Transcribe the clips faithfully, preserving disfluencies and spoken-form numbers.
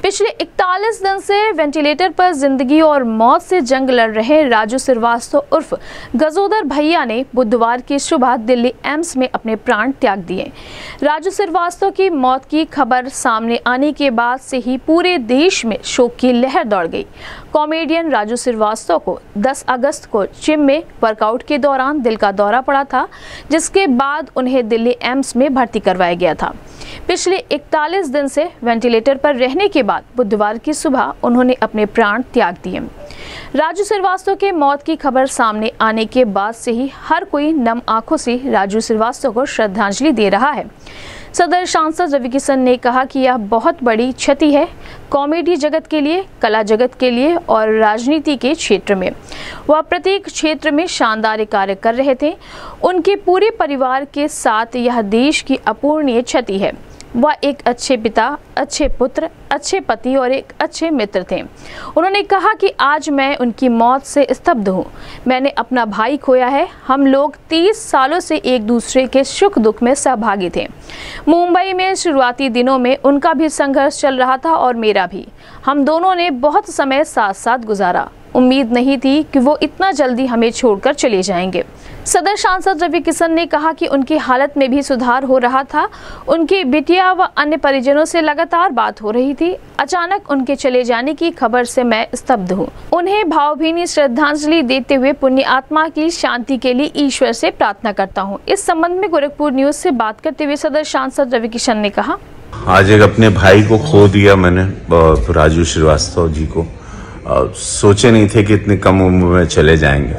पिछले इकतालीस दिन से वेंटिलेटर पर जिंदगी और मौत से जंग लड़ रहे राजू श्रीवास्तव उर्फ गजोदर भैया ने बुधवार की सुबह दिल्ली एम्स में अपने प्राण त्याग दिए। राजू श्रीवास्तव की मौत की खबर सामने आने के बाद से ही पूरे देश में शोक की लहर दौड़ गई। कॉमेडियन राजू श्रीवास्तव को दस अगस्त को जिम में वर्कआउट के दौरान दिल का दौरा पड़ा था, जिसके बाद उन्हें दिल्ली एम्स में भर्ती करवाया गया था। पिछले इकतालीस दिन से वेंटिलेटर पर रहने के बाद बुधवार की सुबह उन्होंने अपने प्राण त्याग दिए। राजू श्रीवास्तव के मौत की खबर सामने आने के बाद से ही हर कोई नम आंखों से राजू श्रीवास्तव को श्रद्धांजलि दे रहा है। सदर सांसद रवि किशन ने कहा कि यह बहुत बड़ी क्षति है कॉमेडी जगत के लिए, कला जगत के लिए और राजनीति के क्षेत्र में। वह प्रत्येक क्षेत्र में शानदार कार्य कर रहे थे। उनके पूरे परिवार के साथ यह देश की अपूरणीय क्षति है। वह एक अच्छे पिता, अच्छे पुत्र, अच्छे पति और एक अच्छे मित्र थे। उन्होंने कहा कि आज मैं उनकी मौत से स्तब्ध हूँ। मैंने अपना भाई खोया है। हम लोग तीस सालों से एक दूसरे के सुख दुख में सहभागी थे। मुंबई में शुरुआती दिनों में उनका भी संघर्ष चल रहा था और मेरा भी। हम दोनों ने बहुत समय साथ साथ गुजारा। उम्मीद नहीं थी कि वो इतना जल्दी हमें छोड़कर चले जाएंगे। सदर सांसद रवि किशन ने कहा कि उनकी हालत में भी सुधार हो रहा था। उनकी बिटिया व अन्य परिजनों से लगातार बात हो रही थी। अचानक उनके चले जाने की खबर से मैं स्तब्ध हूँ। उन्हें भावभीनी श्रद्धांजलि देते हुए पुण्य आत्मा की शांति के लिए ईश्वर से प्रार्थना करता हूँ। इस संबंध में गोरखपुर न्यूज से बात करते हुए सदर सांसद रवि किशन ने कहा, आज एक अपने भाई को खो दिया मैंने, राजू श्रीवास्तव जी को। सोचे नहीं थे कि इतनी कम उम्र में चले जाएंगे।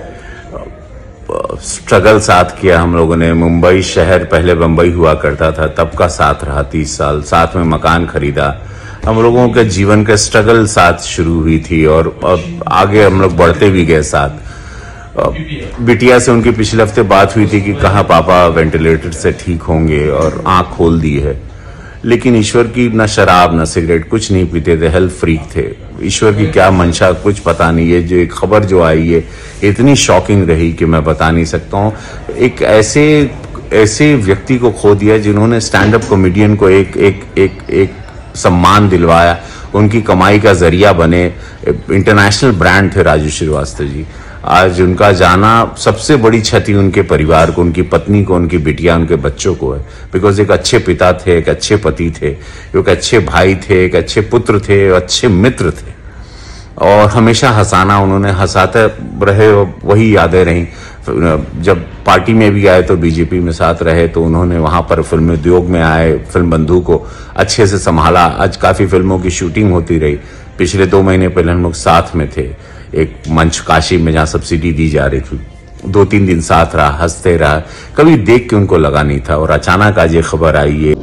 स्ट्रगल साथ किया हम लोगों ने। मुंबई शहर पहले बंबई हुआ करता था, तब का साथ रहा। तीस साल साथ में मकान खरीदा। हम लोगों के जीवन का स्ट्रगल साथ शुरू हुई थी और आगे हम लोग बढ़ते भी गए साथ। बिटिया से उनकी पिछले हफ्ते बात हुई थी कि कहाँ पापा वेंटिलेटर से ठीक होंगे, और आंख खोल दी है। लेकिन ईश्वर की न शराब न सिगरेट कुछ नहीं पीते थे, हेल्थ फ्रीक थे। ईश्वर की क्या मंशा कुछ पता नहीं है। जो एक खबर जो आई है इतनी शॉकिंग रही कि मैं बता नहीं सकता हूँ। एक ऐसे ऐसे व्यक्ति को खो दिया जिन्होंने स्टैंड अप कॉमेडियन को एक एक एक एक सम्मान दिलवाया, उनकी कमाई का जरिया बने। इंटरनेशनल ब्रांड थे राजू श्रीवास्तव जी। आज उनका जाना सबसे बड़ी क्षति उनके परिवार को, उनकी पत्नी को, उनकी बिटिया, उनके बच्चों को है। बिकॉज एक अच्छे पिता थे, एक अच्छे पति थे, एक अच्छे भाई थे, एक अच्छे पुत्र थे, अच्छे मित्र थे और हमेशा हंसाना उन्होंने, हंसाते रहे। वही यादें रहीं। जब पार्टी में भी आए तो बीजेपी में साथ रहे, तो उन्होंने वहां पर फिल्म उद्योग में आए, फिल्म बंधु को अच्छे से संभाला। आज काफी फिल्मों की शूटिंग होती रही। पिछले दो महीने पहले हम लोग साथ में थे एक मंच काशी में, जहां सब्सिडी दी जा रही थी। दो तीन दिन साथ रहा, हंसते रहा। कभी देख के उनको लगा नहीं था और अचानक आज ये खबर आई है।